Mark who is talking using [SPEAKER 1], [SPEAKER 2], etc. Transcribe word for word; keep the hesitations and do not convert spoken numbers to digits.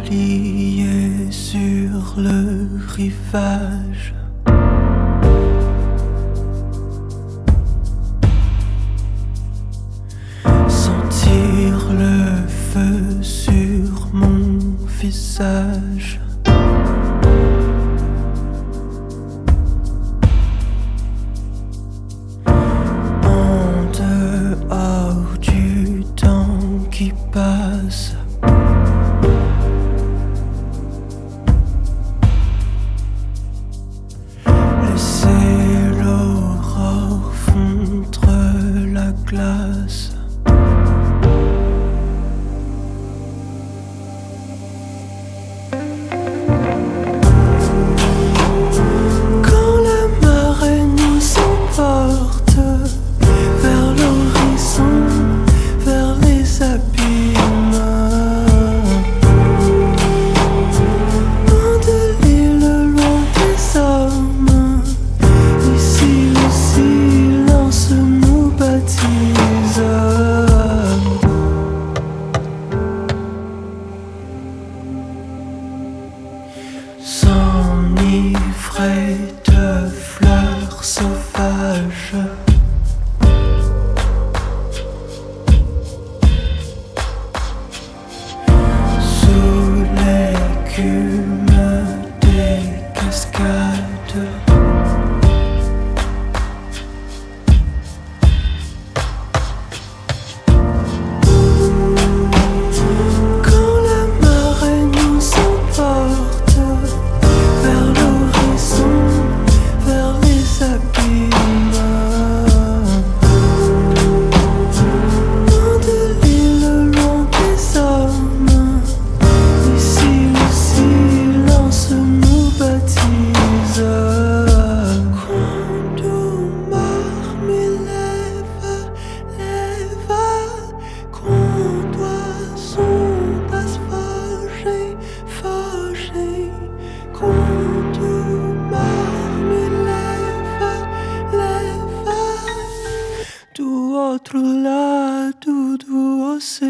[SPEAKER 1] oublié sur le rivage. Sentir le feu sur mon visage. En dehors du temps qui passe. Laisser l'aurore fondre la glace. Quand la marée nous emporte vers l'horizon, vers les abimes. Loin de l'île, loin des hommes. Ici le silence nous baptise. S'enivrer de fleurs sauvages. Sous l'écume des cascades. Quand la marée nous emporte vers l'horizon, vers les abimes. Loin de l'île, loin des hommes. Ici le silence nous baptise. Quando marmi leva, leva. Quando as ondas fogem, fogem. Quando marmi leva, leva. Do outro lado do oceano.